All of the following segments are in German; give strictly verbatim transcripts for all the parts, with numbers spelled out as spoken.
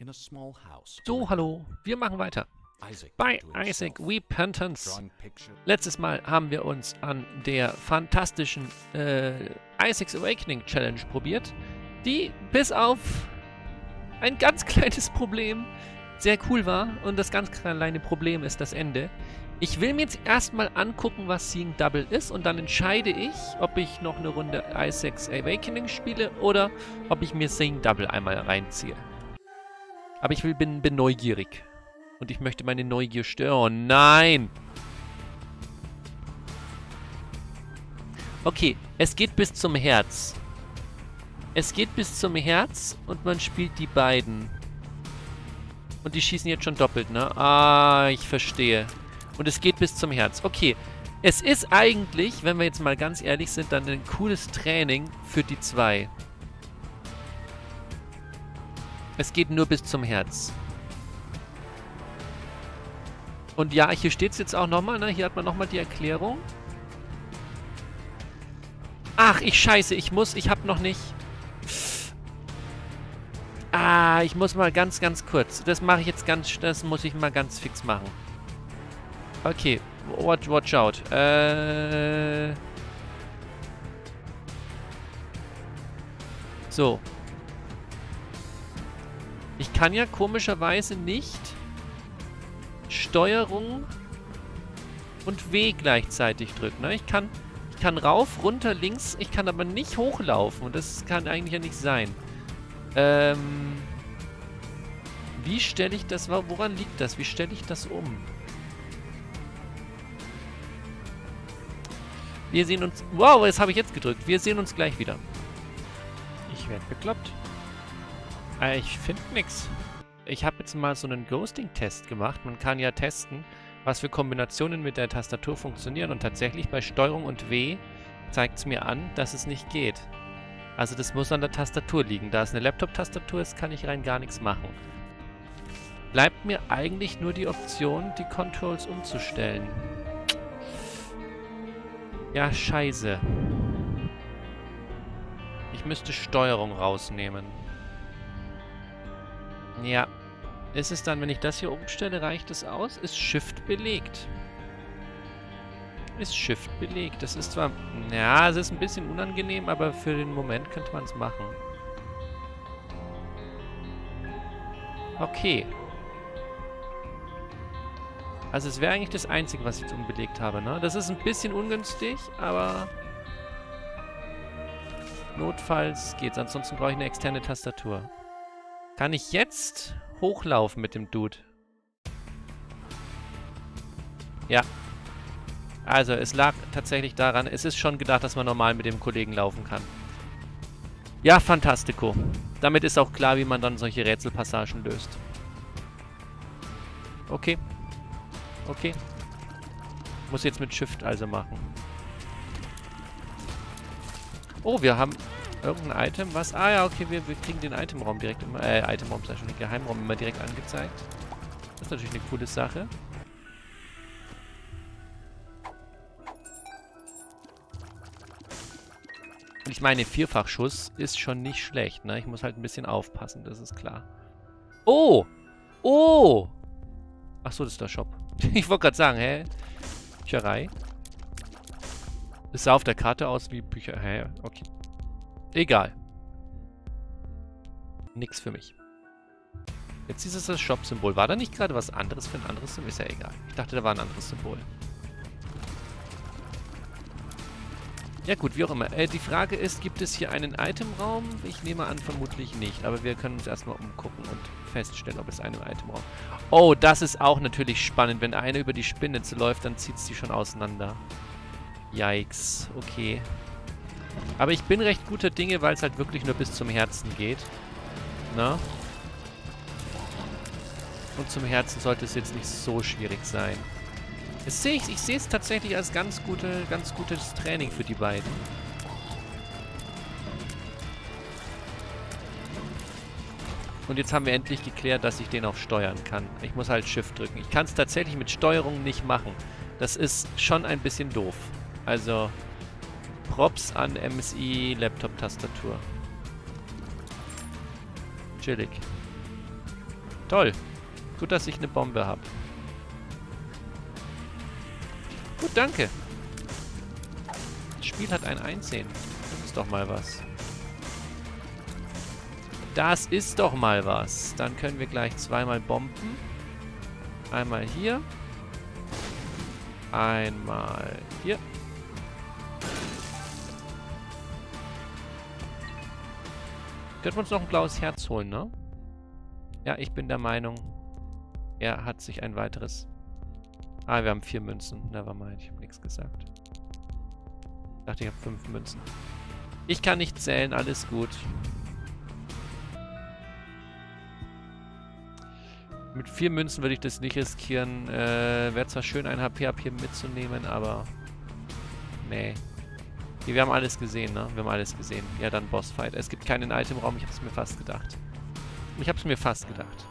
So, hallo, wir machen weiter. Bei Isaac Repentance. Letztes Mal haben wir uns an der fantastischen äh, Isaac's Awakening Challenge probiert, die bis auf ein ganz kleines Problem sehr cool war. Und das ganz kleine Problem ist das Ende. Ich will mir jetzt erstmal angucken, was Seeing Double ist, und dann entscheide ich, ob ich noch eine Runde Isaac's Awakening spiele oder ob ich mir Seeing Double einmal reinziehe. Aber ich will, bin, bin neugierig. Und ich möchte meine Neugier stören. Oh nein! Okay, es geht bis zum Herz. Es geht bis zum Herz und man spielt die beiden. Und die schießen jetzt schon doppelt, ne? Ah, ich verstehe. Und es geht bis zum Herz. Okay, es ist eigentlich, wenn wir jetzt mal ganz ehrlich sind, dann ein cooles Training für die zwei. Es geht nur bis zum Herz. Und ja, hier steht es jetzt auch nochmal, ne? Hier hat man nochmal die Erklärung. Ach, ich scheiße, ich muss, ich hab noch nicht... Ah, ich muss mal ganz, ganz kurz. Das mache ich jetzt ganz, das muss ich mal ganz fix machen. Okay, watch, watch out. Äh... So. Ich kann ja komischerweise nicht Steuerung und W gleichzeitig drücken. Ne? Ich kann, ich kann rauf, runter, links, ich kann aber nicht hochlaufen. Und das kann eigentlich ja nicht sein. Ähm, wie stelle ich das, woran liegt das? Wie stelle ich das um? Wir sehen uns... Wow, das habe ich jetzt gedrückt. Wir sehen uns gleich wieder. Ich werde bekloppt. Äh, ich finde nichts. Ich habe jetzt mal so einen Ghosting-Test gemacht. Man kann ja testen, was für Kombinationen mit der Tastatur funktionieren. Und tatsächlich bei Steuerung und W zeigt es mir an, dass es nicht geht. Also das muss an der Tastatur liegen. Da es eine Laptop-Tastatur ist, kann ich rein gar nichts machen. Bleibt mir eigentlich nur die Option, die Controls umzustellen. Ja, scheiße. Ich müsste Steuerung rausnehmen. Ja. Ist es dann, wenn ich das hier umstelle, reicht es aus? Ist Shift belegt? Ist Shift belegt? Das ist zwar... Ja, es ist ein bisschen unangenehm, aber für den Moment könnte man es machen. Okay. Also es wäre eigentlich das Einzige, was ich jetzt unbelegt habe, ne? Das ist ein bisschen ungünstig, aber... Notfalls geht's. Ansonsten brauche ich eine externe Tastatur. Kann ich jetzt hochlaufen mit dem Dude? Ja. Also, es lag tatsächlich daran, es ist schon gedacht, dass man normal mit dem Kollegen laufen kann. Ja, fantastico. Damit ist auch klar, wie man dann solche Rätselpassagen löst. Okay. Okay. Muss jetzt mit Shift also machen. Oh, wir haben irgendein Item, was... Ah ja, okay, wir, wir kriegen den Itemraum direkt immer... Äh, Itemraum, sei schon, den Geheimraum immer direkt angezeigt. Das ist natürlich eine coole Sache. Und ich meine, Vierfachschuss ist schon nicht schlecht, ne? Ich muss halt ein bisschen aufpassen, das ist klar. Oh! Oh! Achso, das ist der Shop. Ich wollte gerade sagen, hä? Bücherei? Es sah auf der Karte aus wie Bücher... Hä? Okay. Egal. Nix für mich. Jetzt ist es das Shop-Symbol. War da nicht gerade was anderes für ein anderes Symbol? Ist ja egal. Ich dachte, da war ein anderes Symbol. Ja gut, wie auch immer. Äh, die Frage ist, gibt es hier einen Itemraum? Ich nehme an, vermutlich nicht. Aber wir können uns erstmal umgucken und feststellen, ob es einen Itemraum... Oh, das ist auch natürlich spannend. Wenn eine über die Spinne läuft, dann zieht sie schon auseinander. Yikes. Okay. Aber ich bin recht guter Dinge, weil es halt wirklich nur bis zum Herzen geht. Na? Und zum Herzen sollte es jetzt nicht so schwierig sein. Das sehe ich, ich sehe es tatsächlich als ganz, gute, ganz gutes Training für die beiden. Und jetzt haben wir endlich geklärt, dass ich den auch steuern kann. Ich muss halt Shift drücken. Ich kann es tatsächlich mit Steuerung nicht machen. Das ist schon ein bisschen doof. Also... Props an M S I Laptop-Tastatur. Chillig. Toll. Gut, dass ich eine Bombe habe. Gut, danke. Das Spiel hat ein Einsehen. Das ist doch mal was. Das ist doch mal was. Dann können wir gleich zweimal bomben. Einmal hier. Einmal hier. Könnten wir uns noch ein blaues Herz holen, ne? Ja, ich bin der Meinung, er hat sich ein weiteres... Ah, wir haben vier Münzen. Nevermind, ich habe nichts gesagt. Ich dachte, ich habe fünf Münzen. Ich kann nicht zählen, alles gut. Mit vier Münzen würde ich das nicht riskieren. Äh, wäre zwar schön, ein H P ab hier mitzunehmen, aber... Nee. Okay, wir haben alles gesehen, ne? Wir haben alles gesehen. Ja, dann Bossfight. Es gibt keinen Itemraum, ich habe es mir fast gedacht. Ich habe es mir fast gedacht.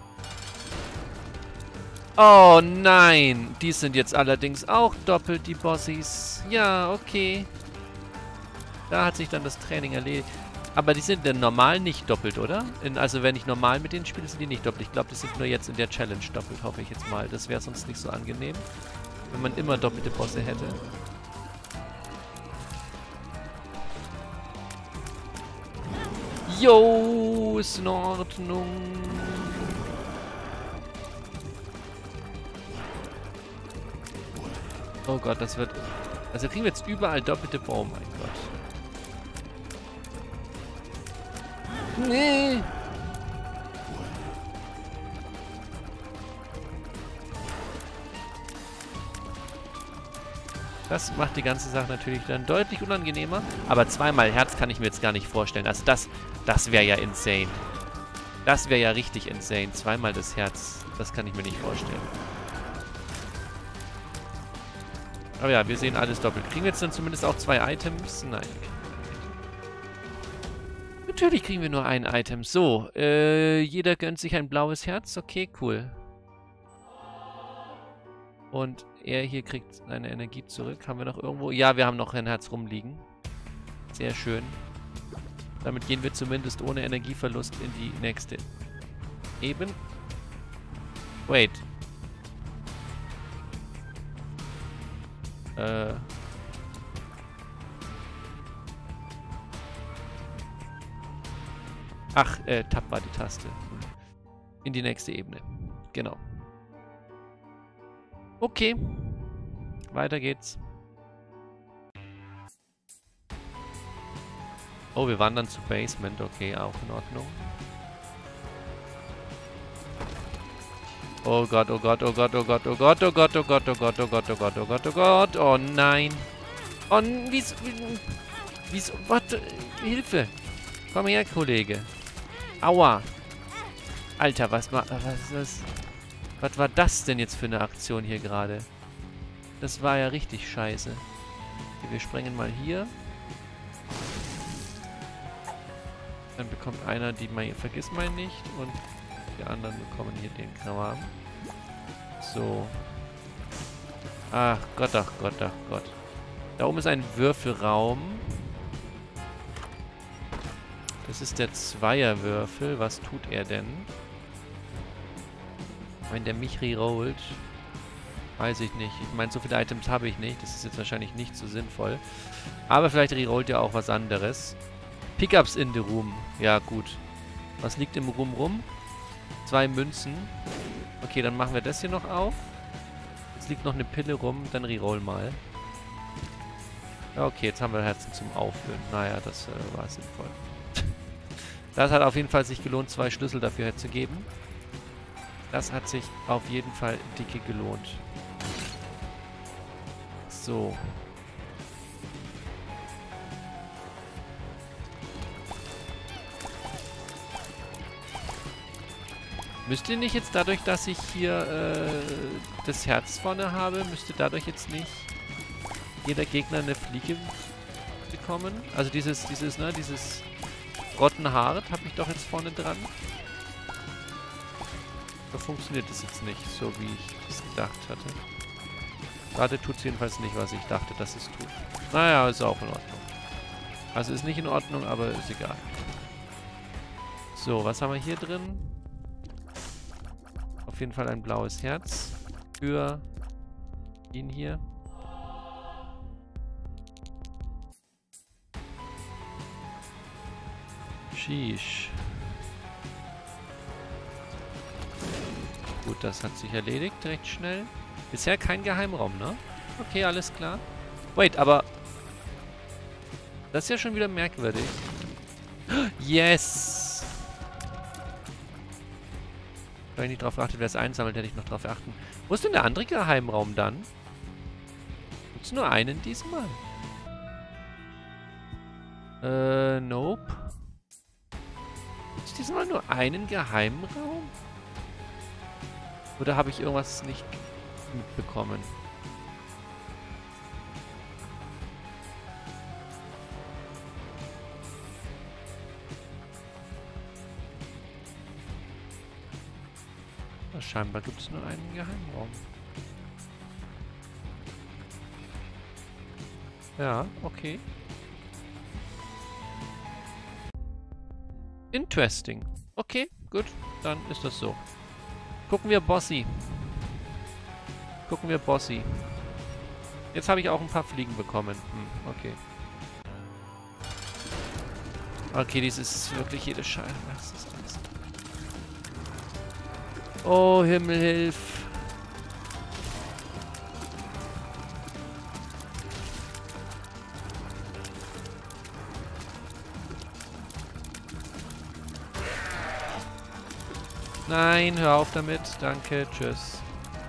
Oh nein! Die sind jetzt allerdings auch doppelt, die Bossies. Ja, okay. Da hat sich dann das Training erledigt. Aber die sind denn normal nicht doppelt, oder? In, also wenn ich normal mit denen spiele, sind die nicht doppelt. Ich glaube, die sind nur jetzt in der Challenge doppelt, hoffe ich jetzt mal. Das wäre sonst nicht so angenehm, wenn man immer doppelte Bosse hätte. Jo, ist in Ordnung. Oh Gott, das wird... Also kriegen wir jetzt überall doppelte... Oh mein Gott. Nee. Das macht die ganze Sache natürlich dann deutlich unangenehmer. Aber zweimal Herz kann ich mir jetzt gar nicht vorstellen. Also das, das wäre ja insane. Das wäre ja richtig insane. Zweimal das Herz. Das kann ich mir nicht vorstellen. Aber ja, wir sehen alles doppelt. Kriegen wir jetzt dann zumindest auch zwei Items? Nein. Natürlich kriegen wir nur ein Item. So, äh, jeder gönnt sich ein blaues Herz. Okay, cool. Und er hier kriegt seine Energie zurück. Haben wir noch irgendwo? Ja, wir haben noch ein Herz rumliegen. Sehr schön. Damit gehen wir zumindest ohne Energieverlust in die nächste Ebene. Wait. Äh... Ach, äh, Tab war die Taste. In die nächste Ebene. Genau. Okay. Weiter geht's. Oh, wir wandern zu Basement. Okay, auch in Ordnung. Oh Gott, oh Gott, oh Gott, oh Gott, oh Gott, oh Gott, oh Gott, oh Gott, oh Gott, oh Gott, oh Gott, oh Gott, oh nein. Oh, wieso, wieso, warte, Hilfe. Komm her, Kollege. Aua. Alter, was war, was ist das? Was war das denn jetzt für eine Aktion hier gerade? Das war ja richtig scheiße. Okay, wir sprengen mal hier. Dann bekommt einer die mal, vergiss mal nicht. Und die anderen bekommen hier den Kram. So. Ach Gott, ach Gott, ach Gott. Da oben ist ein Würfelraum. Das ist der Zweierwürfel. Was tut er denn? Wenn der mich rerollt, weiß ich nicht. Ich meine, so viele Items habe ich nicht. Das ist jetzt wahrscheinlich nicht so sinnvoll. Aber vielleicht rerollt er auch was anderes. Pickups in the room. Ja, gut. Was liegt im Room rum? Zwei Münzen. Okay, dann machen wir das hier noch auf. Jetzt liegt noch eine Pille rum. Dann reroll mal. Okay, jetzt haben wir Herzen zum Auffüllen. Naja, das äh, war sinnvoll. Das hat auf jeden Fall sich gelohnt, zwei Schlüssel dafür herzugeben. Das hat sich auf jeden Fall dicke gelohnt. So. Müsste nicht jetzt dadurch, dass ich hier äh, das Herz vorne habe, müsste dadurch jetzt nicht jeder Gegner eine Fliege bekommen? Also dieses, dieses, ne, dieses Rottenhart habe ich doch jetzt vorne dran. Da funktioniert das jetzt nicht, so wie ich das gedacht hatte. Gerade tut es jedenfalls nicht, was ich dachte, dass es tut. Naja, ist auch in Ordnung. Also ist nicht in Ordnung, aber ist egal. So, was haben wir hier drin? auf jeden Fall ein blaues Herz für ihn hier. Sheesh. Gut, das hat sich erledigt, recht schnell. Bisher kein Geheimraum, ne? Okay, alles klar. Wait, aber... Das ist ja schon wieder merkwürdig. Yes! Wenn ich nicht drauf achte, wer es einsammelt, hätte ich noch drauf achten. Wo ist denn der andere Geheimraum dann? Gibt es nur einen diesmal? Äh, nope. Gibt es diesmal nur einen Geheimraum? Oder habe ich irgendwas nicht mitbekommen? Scheinbar gibt es nur einen Geheimraum. Ja, okay. Interesting. Okay, gut. Dann ist das so. Gucken wir Bossy. Gucken wir Bossy. Jetzt habe ich auch ein paar Fliegen bekommen. Hm, okay. Okay, dies ist wirklich jede Scheiße. Das ist alles. Oh, Himmel, hilf. Nein, hör auf damit. Danke, tschüss.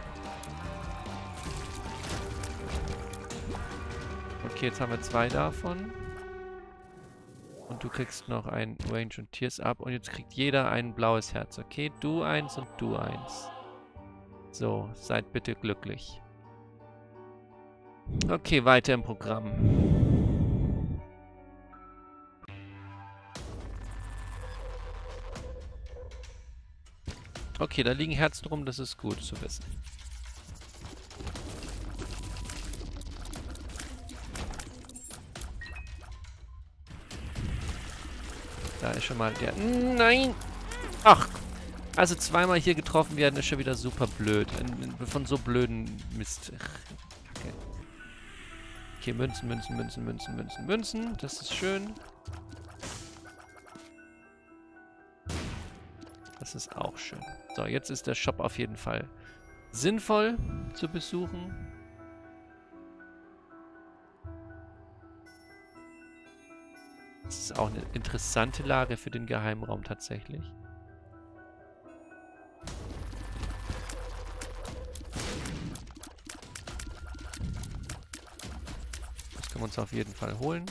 Okay, jetzt haben wir zwei davon. Und du kriegst noch ein Range und Tears ab. Und jetzt kriegt jeder ein blaues Herz. Okay, du eins und du eins. So, seid bitte glücklich. Okay, weiter im Programm. Okay, da liegen Herzen rum, das ist gut zu wissen. Da ist schon mal der... Nein! Ach! Also zweimal hier getroffen werden ist schon wieder super blöd. Von so blöden Mist. Kacke. Okay, Münzen, Münzen, Münzen, Münzen, Münzen, Münzen. Das ist schön. Das ist auch schön. So, jetzt ist der Shop auf jeden Fall sinnvoll zu besuchen. Das ist auch eine interessante Lage für den Geheimraum tatsächlich. Das können wir uns auf jeden Fall holen.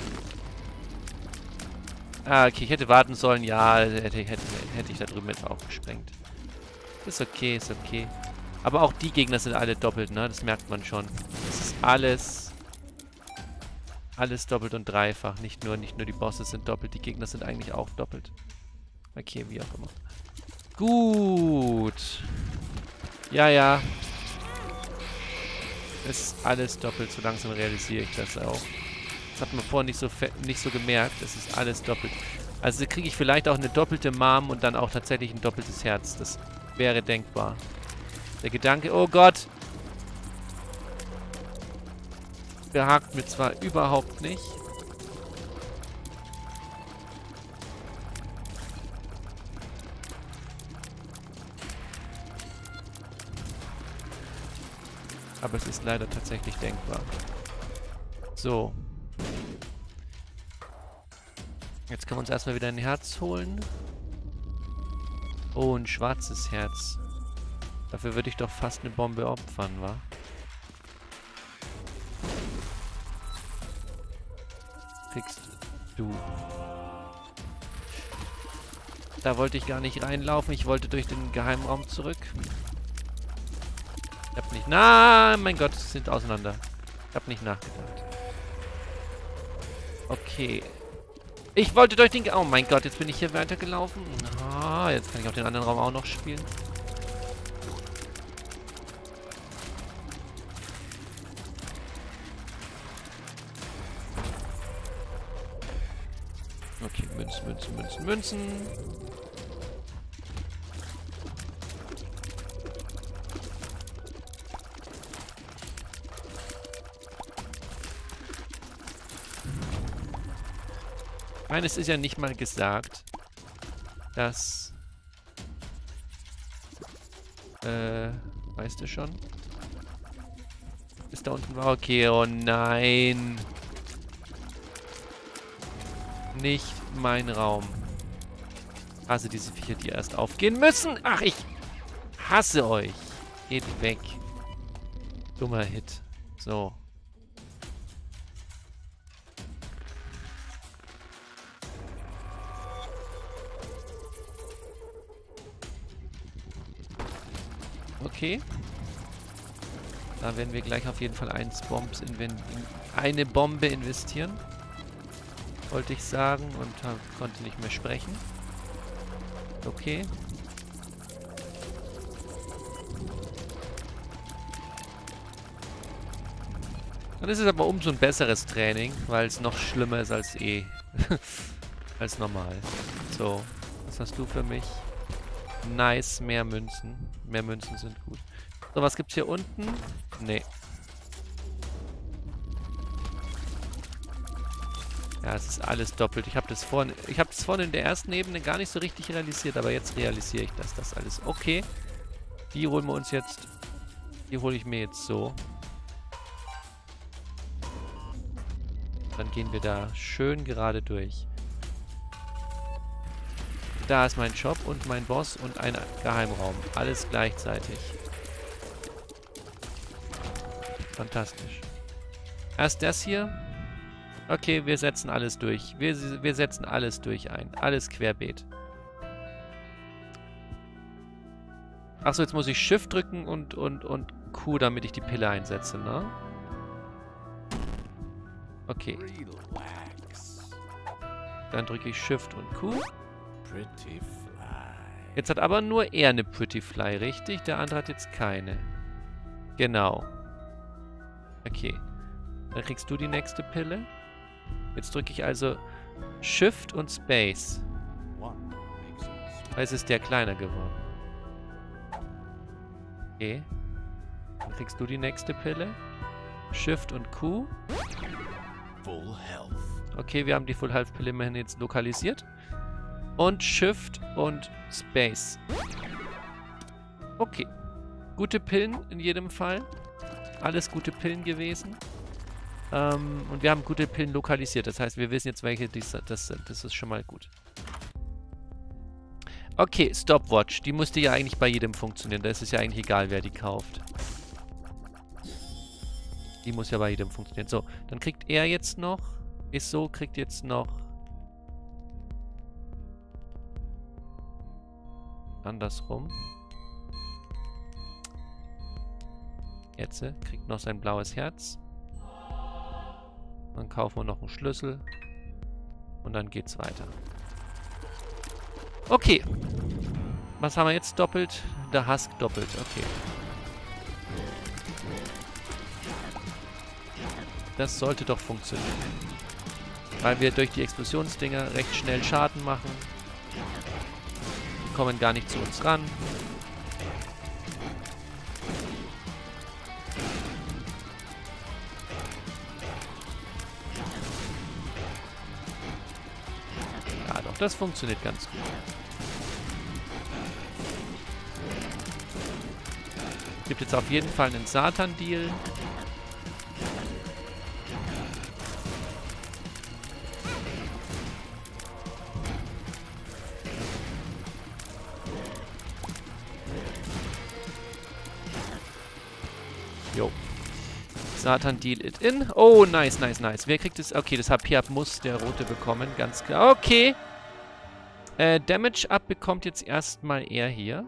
Ah, okay, ich hätte warten sollen. Ja, hätte, hätte, hätte ich da drüben jetzt auch gesprengt. Ist okay, ist okay. Aber auch die Gegner sind alle doppelt, ne? Das merkt man schon. Das ist alles... Alles doppelt und dreifach. Nicht nur, nicht nur die Bosse sind doppelt, die Gegner sind eigentlich auch doppelt. Okay, wie auch immer. Gut. Ja, ja. Ist alles doppelt. So langsam realisiere ich das auch. Das hat man vorher nicht so, nicht so gemerkt. Es ist alles doppelt. Also kriege ich vielleicht auch eine doppelte Mom und dann auch tatsächlich ein doppeltes Herz. Das wäre denkbar. Der Gedanke, oh Gott. Behagt mir zwar überhaupt nicht. Aber es ist leider tatsächlich denkbar. So. Jetzt können wir uns erstmal wieder ein Herz holen. Oh, ein schwarzes Herz. Dafür würde ich doch fast eine Bombe opfern, wa? Kriegst du. Da wollte ich gar nicht reinlaufen. Ich wollte durch den Geheimraum zurück. Ich hab nicht... Na, mein Gott, sie sind auseinander. Ich hab nicht nachgedacht. Okay. Ich wollte durch den... Ge oh mein Gott, jetzt bin ich hier weitergelaufen. Ah, jetzt kann ich auch den anderen Raum auch noch spielen. Okay, Münzen, Münzen, Münzen, Münzen. Nein, es ist ja nicht mal gesagt, dass... Äh, weißt du schon? Ist da unten war okay. Oh nein. Nicht mein Raum. Hasse diese Viecher, die erst aufgehen müssen. Ach, ich hasse euch. Geht weg. Dummer Hit. So. Okay. Da werden wir gleich auf jeden Fall eins Bombs in, in eine Bombe investieren. Wollte ich sagen und äh, konnte nicht mehr sprechen. Okay. Und es ist aber umso ein besseres Training, weil es noch schlimmer ist als eh. als normal. So, was hast du für mich? Nice, mehr Münzen. Mehr Münzen sind gut. So, was gibt's hier unten? Nee. Ja, es ist alles doppelt. Ich habe das vorhin, ich habe das vorhin in der ersten Ebene gar nicht so richtig realisiert, aber jetzt realisiere ich, dass das alles okay. Die holen wir uns jetzt. Die hole ich mir jetzt so. Dann gehen wir da schön gerade durch. Da ist mein Shop und mein Boss und ein Geheimraum. Alles gleichzeitig. Fantastisch. Erst das hier. Okay, wir setzen alles durch. Wir, wir setzen alles durch ein. Alles querbeet. Achso, jetzt muss ich Shift drücken und, und, und Q, damit ich die Pille einsetze, ne? Okay. Dann drücke ich Shift und Q. Jetzt hat aber nur er eine Pretty Fly, richtig? Der andere hat jetzt keine. Genau. Okay. Dann kriegst du die nächste Pille. Jetzt drücke ich also Shift und Space. Weil es ist der kleiner geworden. Okay. Dann kriegst du die nächste Pille. Shift und Q. Okay, wir haben die Full Health Pille immerhin jetzt lokalisiert. Und Shift und Space. Okay. Gute Pillen in jedem Fall. Alles gute Pillen gewesen. Ähm, und wir haben gute Pillen lokalisiert. Das heißt, wir wissen jetzt, welche dies, das sind. Das ist schon mal gut. Okay, Stopwatch. Die musste ja eigentlich bei jedem funktionieren. Da ist es ja eigentlich egal, wer die kauft. Die muss ja bei jedem funktionieren. So, dann kriegt er jetzt noch... Ist so, kriegt jetzt noch... Andersrum. Jetzt kriegt noch sein blaues Herz. Dann kaufen wir noch einen Schlüssel. Und dann geht's weiter. Okay. Was haben wir jetzt doppelt? Der Husk doppelt. Okay. Das sollte doch funktionieren. Weil wir durch die Explosionsdinger recht schnell Schaden machen. Die kommen gar nicht zu uns ran. Ja, doch, das funktioniert ganz gut. Es gibt jetzt auf jeden Fall einen Satan-Deal. Jo. Satan deal it in. Oh, nice, nice, nice. Wer kriegt es? Okay, das H P-Up muss der Rote bekommen, ganz klar. Okay. Äh, Damage-Up bekommt jetzt erstmal er hier.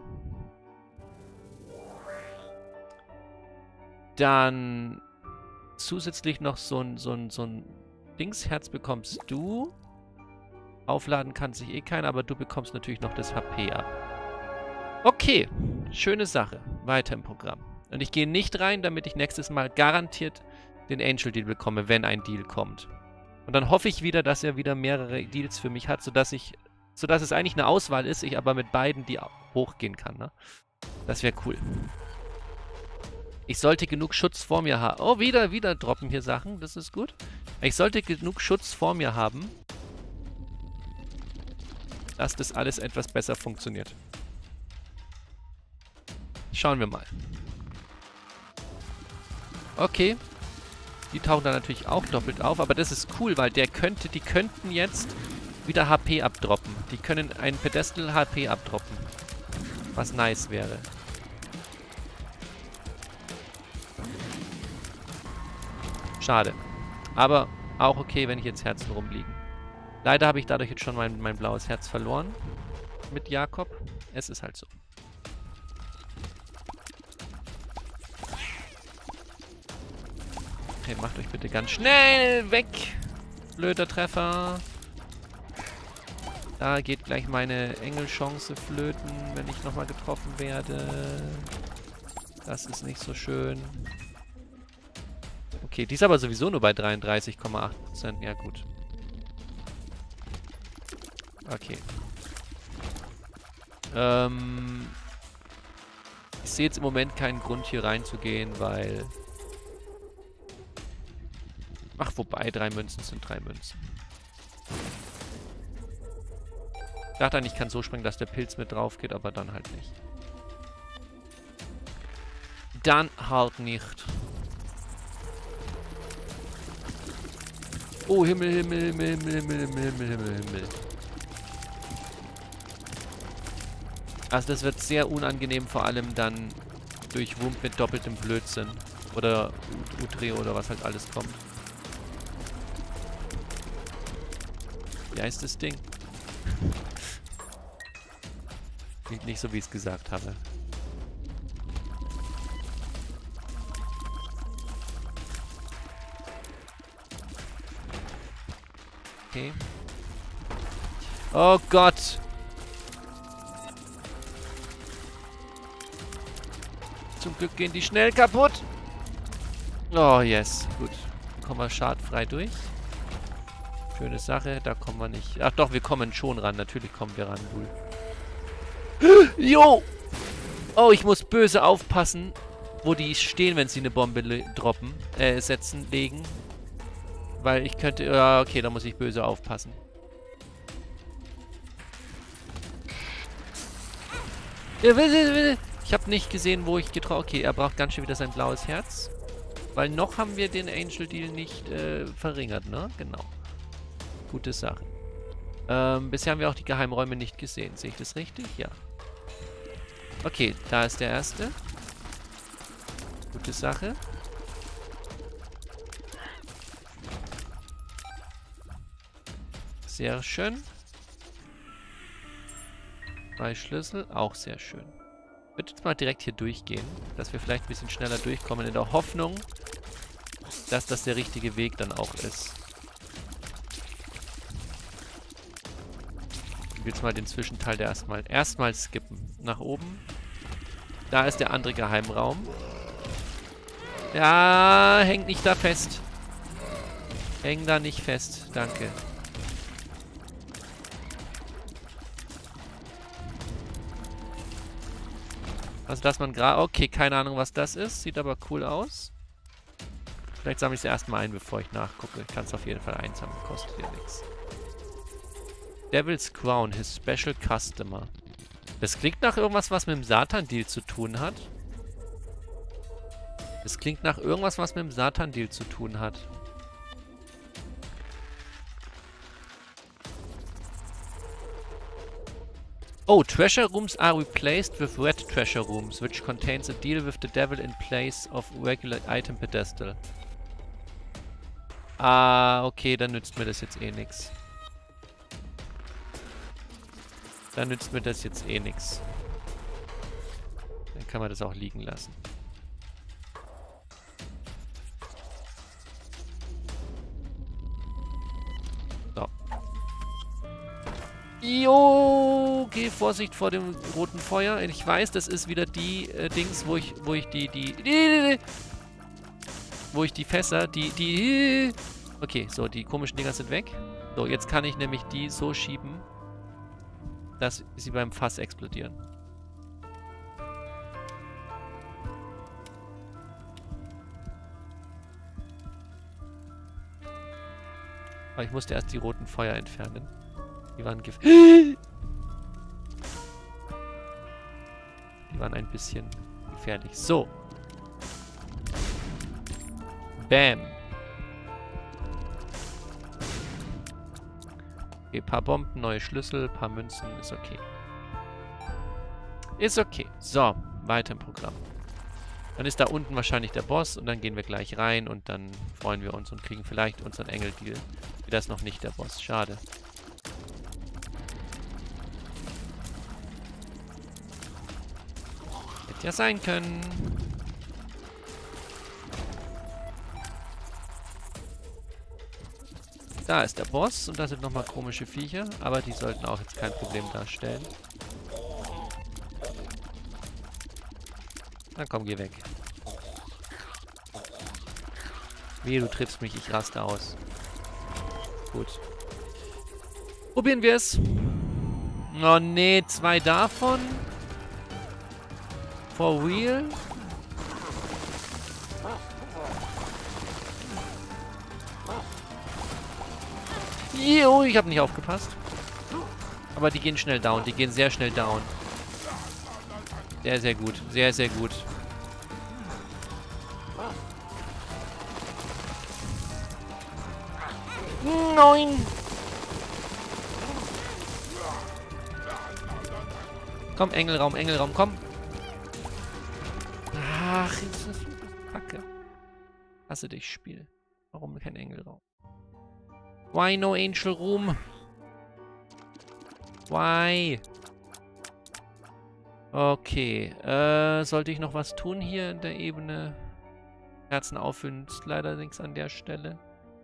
Dann zusätzlich noch so ein, so ein, so ein Dingsherz bekommst du. Aufladen kann sich eh keiner, aber du bekommst natürlich noch das H P ab. Okay, schöne Sache. Weiter im Programm. Und ich gehe nicht rein, damit ich nächstes Mal garantiert den Angel Deal bekomme, wenn ein Deal kommt. Und dann hoffe ich wieder, dass er wieder mehrere Deals für mich hat, sodass ich, sodass es eigentlich eine Auswahl ist, ich aber mit beiden die hochgehen kann. Ne? Das wäre cool. Ich sollte genug Schutz vor mir haben. Oh, wieder, wieder droppen hier Sachen. Das ist gut. Ich sollte genug Schutz vor mir haben, dass das alles etwas besser funktioniert. Schauen wir mal. Okay. Die tauchen dann natürlich auch doppelt auf, aber das ist cool, weil der könnte, die könnten jetzt wieder H P abdroppen. Die können ein Pedestal H P abdroppen. Was nice wäre. Schade. Aber auch okay, wenn ich jetzt Herzen rumliegen. Leider habe ich dadurch jetzt schon mein, mein blaues Herz verloren. Mit Jakob. Es ist halt so. Okay, macht euch bitte ganz schnell weg. Blöder Treffer. Da geht gleich meine Engelchance flöten, wenn ich nochmal getroffen werde. Das ist nicht so schön. Okay, die ist aber sowieso nur bei dreiunddreißig Komma acht Prozent. Ja, gut. Okay. Ähm... Ich sehe jetzt im Moment keinen Grund, hier reinzugehen, weil... Ach, wobei, drei Münzen sind drei Münzen. Ich dachte eigentlich, ich kann so springen, dass der Pilz mit drauf geht, aber dann halt nicht. Dann halt nicht. Oh, Himmel, Himmel, Himmel, Himmel, Himmel, Himmel, Himmel, Himmel, Himmel. Also das wird sehr unangenehm, vor allem dann durch Wump mit doppeltem Blödsinn. Oder Utre oder was halt alles kommt. Wie heißt das Ding? Klingt nicht so, wie ich es gesagt habe. Okay. Oh Gott! Zum Glück gehen die schnell kaputt. Oh, yes. Gut. Dann kommen wir schadfrei durch. Schöne Sache. Da kommen wir nicht... Ach doch, wir kommen schon ran. Natürlich kommen wir ran, Bull. Jo! Oh, ich muss böse aufpassen, wo die stehen, wenn sie eine Bombe droppen, äh, setzen, legen. Weil ich könnte... Ja, okay, da muss ich böse aufpassen. Ich habe nicht gesehen, wo ich getroffen... Okay, er braucht ganz schön wieder sein blaues Herz. Weil noch haben wir den Angel Deal nicht äh, verringert, ne? Genau. Gute Sache. Ähm, bisher haben wir auch die Geheimräume nicht gesehen. Sehe ich das richtig? Ja. Okay, da ist der erste. Gute Sache. Sehr schön. Zwei Schlüssel, auch sehr schön. Ich würde jetzt mal direkt hier durchgehen, dass wir vielleicht ein bisschen schneller durchkommen, in der Hoffnung, dass das der richtige Weg dann auch ist. Ich will jetzt mal den Zwischenteil der erstmal erstmal skippen. Nach oben. Da ist der andere Geheimraum. Ja, hängt nicht da fest. Häng da nicht fest. Danke. Also, dass man gerade... Okay, keine Ahnung, was das ist. Sieht aber cool aus. Vielleicht sammle ich es erstmal ein, bevor ich nachgucke. Ich kann es auf jeden Fall einsammeln. Kostet ja nichts. Devil's Crown, his special customer. Das klingt nach irgendwas, was mit dem Satan-Deal zu tun hat. Das klingt nach irgendwas, was mit dem Satan-Deal zu tun hat. Oh, treasure rooms are replaced with red treasure rooms, which contains a deal with the devil in place of regular item pedestal. Ah, okay, dann nützt mir das jetzt eh nichts. Dann nützt mir das jetzt eh nichts. Dann kann man das auch liegen lassen. So. Jo, geh Vorsicht vor dem roten Feuer. Ich weiß, das ist wieder die äh, Dings, wo ich, wo ich die, die, die, die, wo ich die Fässer, die, die, okay, so, die komischen Dinger sind weg. So, jetzt kann ich nämlich die so schieben, dass sie beim Fass explodieren. Aber ich musste erst die roten Feuer entfernen. Die waren Gift. dann ein bisschen gefährlich. So. Bam. Okay, paar Bomben, neue Schlüssel, paar Münzen, ist okay. Ist okay. So, weiter im Programm. Dann ist da unten wahrscheinlich der Boss und dann gehen wir gleich rein und dann freuen wir uns und kriegen vielleicht unseren Engel-Deal. Das ist noch nicht der Boss. Schade. Hätte ja sein können. Da ist der Boss und da sind nochmal komische Viecher, aber die sollten auch jetzt kein Problem darstellen. Na komm, geh weg. Wehe, du triffst mich, ich raste aus. Gut. Probieren wir es. Oh nee, zwei davon. For real? Jo, ich habe nicht aufgepasst. Aber die gehen schnell down. Die gehen sehr schnell down. Sehr, sehr gut. Sehr, sehr gut. Nein! Komm, Engelraum, Engelraum, komm! Ach, das ist Kacke. Hasse dich, Spiel. Warum kein Engelraum? Why no Angel Room? Why? Okay. Äh, sollte ich noch was tun hier in der Ebene? Herzen auffüllen ist leider nichts an der Stelle.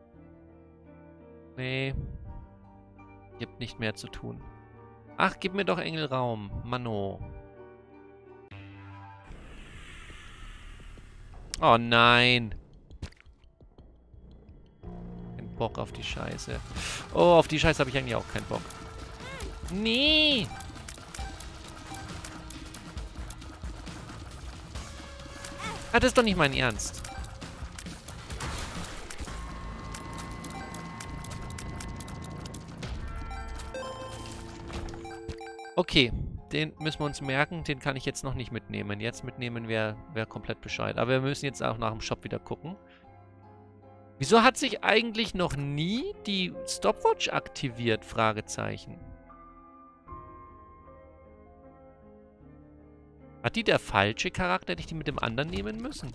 Nee. Gibt nicht mehr zu tun. Ach, gib mir doch Engelraum. Mano. Oh nein. Kein Bock auf die Scheiße. Oh, auf die Scheiße habe ich eigentlich auch keinen Bock. Nee. Ah, das ist doch nicht mein Ernst. Okay, den müssen wir uns merken. Den kann ich jetzt noch nicht mitnehmen. Jetzt mitnehmen wäre wär komplett Bescheid. Aber wir müssen jetzt auch nach dem Shop wieder gucken. Wieso hat sich eigentlich noch nie die Stopwatch aktiviert? Fragezeichen. Hat die der falsche Charakter? Hätte ich die mit dem anderen nehmen müssen?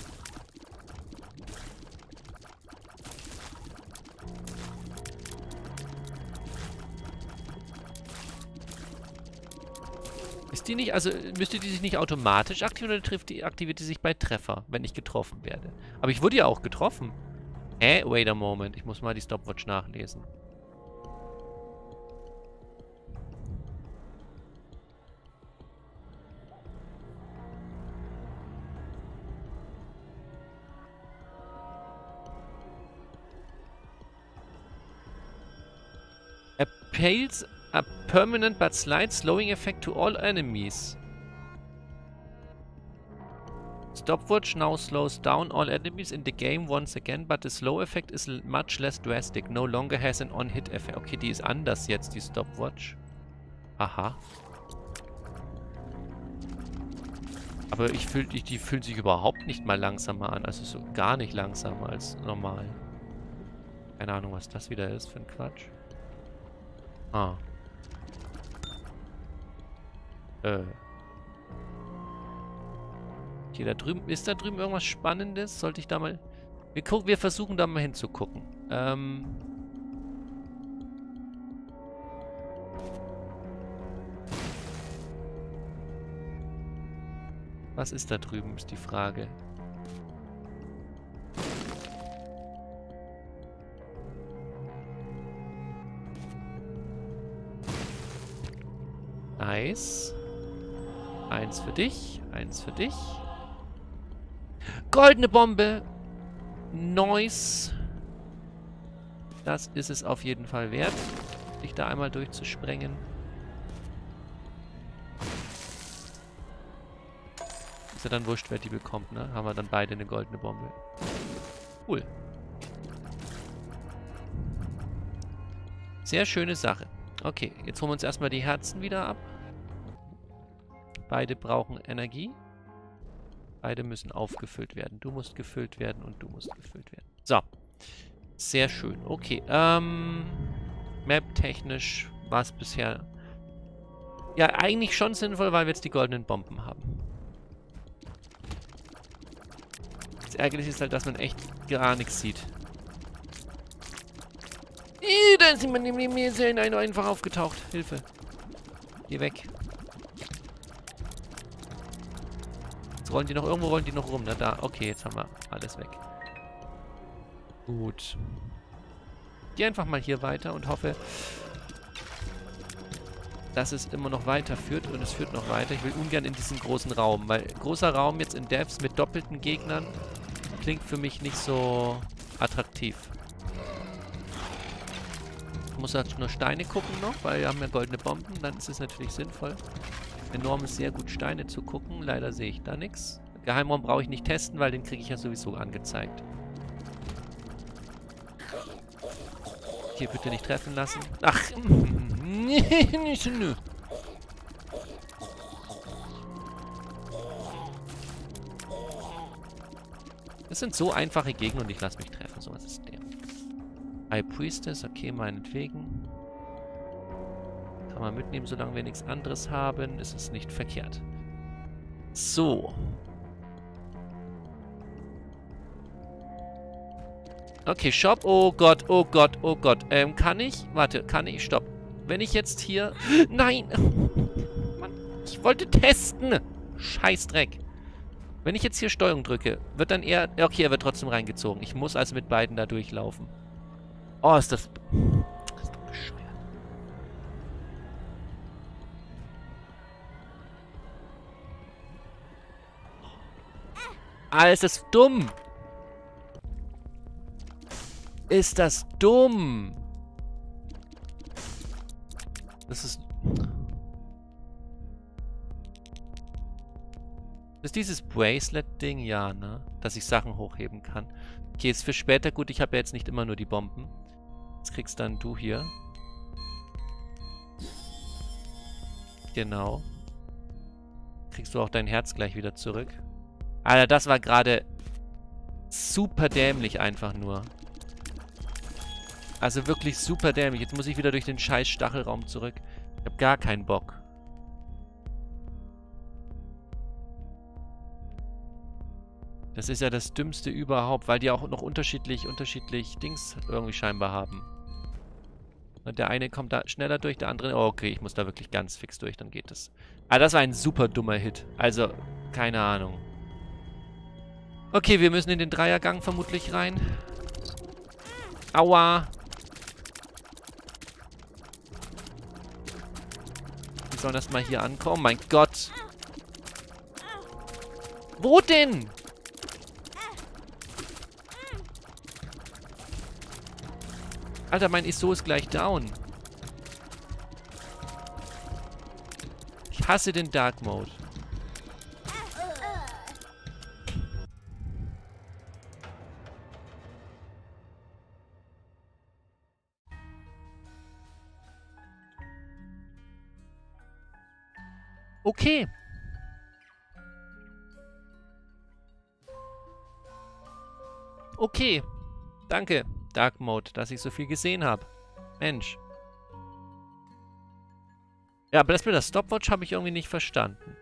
Ist die nicht, also müsste die sich nicht automatisch aktivieren oder trifft die, aktiviert die sich bei Treffer, wenn ich getroffen werde? Aber ich wurde ja auch getroffen. Hä? Wait a moment. Ich muss mal die Stopwatch nachlesen. Appeals a permanent but slight slowing effect to all enemies. Stopwatch now slows down all enemies in the game once again, but the slow effect is much less drastic. No longer has an on-hit effect. Okay, die ist anders jetzt, die Stopwatch. Aha. Aber ich fühl, ich, die fühlt sich überhaupt nicht mal langsamer an. Also so gar nicht langsamer als normal. Keine Ahnung, was das wieder ist für ein Quatsch. Ah. Äh. Hier da drüben. Ist da drüben irgendwas Spannendes? Sollte ich da mal... Wir, gucken, wir versuchen da mal hinzugucken. Ähm... Was ist da drüben, ist die Frage. Nice. Eins für dich, eins für dich. Goldene Bombe. Nice. Das ist es auf jeden Fall wert, sich da einmal durchzusprengen. Ist ja dann wurscht, wer die bekommt, ne? Haben wir dann beide eine goldene Bombe. Cool. Sehr schöne Sache. Okay, jetzt holen wir uns erstmal die Herzen wieder ab. Beide brauchen Energie. Beide müssen aufgefüllt werden. Du musst gefüllt werden und du musst gefüllt werden. So. Sehr schön. Okay. Ähm, Map-technisch war es bisher... Ja, eigentlich schon sinnvoll, weil wir jetzt die goldenen Bomben haben. Das Ärgerliche ist halt, dass man echt gar nichts sieht. Ih, da ist jemand neben mir, ist ja in einer einfach aufgetaucht. Hilfe. Geh weg. Jetzt rollen die noch, irgendwo rollen die noch rum. Na da, okay, jetzt haben wir alles weg. Gut. Geh einfach mal hier weiter und hoffe, dass es immer noch weiterführt. Und es führt noch weiter. Ich will ungern in diesen großen Raum, weil großer Raum jetzt in Devs mit doppelten Gegnern klingt für mich nicht so attraktiv. Ich muss halt nur Steine gucken noch, weil wir haben ja goldene Bomben. Dann ist es natürlich sinnvoll. Enorm ist sehr gut, Steine zu gucken. Leider sehe ich da nichts. Geheimraum brauche ich nicht testen, weil den kriege ich ja sowieso angezeigt. Hier bitte nicht treffen lassen. Ach, nicht so nö. Das sind so einfache Gegner und ich lasse mich treffen. So was ist der. High Priestess, okay, meinetwegen. Kann man mitnehmen, solange wir nichts anderes haben. Ist es nicht verkehrt. So. Okay, Shop. Oh Gott, oh Gott, oh Gott. Ähm, kann ich? Warte, kann ich? Stopp. Wenn ich jetzt hier... Nein! Mann, ich wollte testen! Scheißdreck. Wenn ich jetzt hier Steuerung drücke, wird dann eher... Okay, er wird trotzdem reingezogen. Ich muss also mit beiden da durchlaufen. Oh, ist das... Das ist doch bescheuert. Ah, ist das dumm! Ist das dumm! Das ist... Das ist dieses Bracelet-Ding, ja, ne? Dass ich Sachen hochheben kann. Okay, ist für später gut. Ich habe ja jetzt nicht immer nur die Bomben. Jetzt kriegst dann du hier. Genau. Kriegst du auch dein Herz gleich wieder zurück. Alter, das war gerade super dämlich einfach nur. Also wirklich super dämlich. Jetzt muss ich wieder durch den scheiß Stachelraum zurück. Ich habe gar keinen Bock. Das ist ja das Dümmste überhaupt, weil die auch noch unterschiedlich, unterschiedlich Dings irgendwie scheinbar haben. Und der eine kommt da schneller durch, der andere... Oh, okay, ich muss da wirklich ganz fix durch, dann geht es. Aber das war ein super dummer Hit. Also, keine Ahnung. Okay, wir müssen in den Dreiergang vermutlich rein. Aua! Wir sollen erstmal hier ankommen. Mein Gott! Wo denn? Alter, mein I S O ist gleich down. Ich hasse den Dark Mode. Okay. Okay. Danke, Dark Mode, dass ich so viel gesehen habe. Mensch. Ja, aber das mit der Stopwatch habe ich irgendwie nicht verstanden.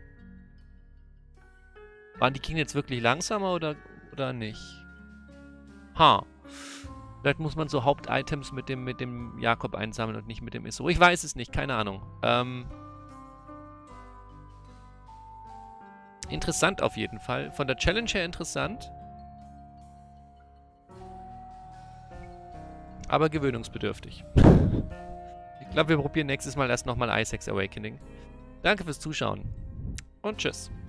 Waren die Gegner jetzt wirklich langsamer oder, oder nicht? Ha. Vielleicht muss man so Hauptitems mit dem, mit dem Jakob einsammeln und nicht mit dem I S O. Ich weiß es nicht, keine Ahnung. Ähm... Interessant auf jeden Fall. Von der Challenge her interessant. Aber gewöhnungsbedürftig. Ich glaube, wir probieren nächstes Mal erst nochmal Isaac's Awakening. Danke fürs Zuschauen. Und tschüss.